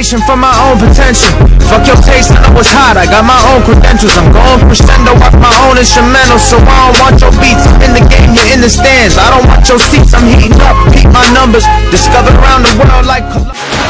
inspiration from my own potential. Fuck your taste, I know it's hot, I got my own credentials. I'm going crescendo off my own instrumental. So I don't want your beats, I'm in the game, you're in the stands. I don't want your seats, I'm heating up, peep my numbers. Discovered around the world like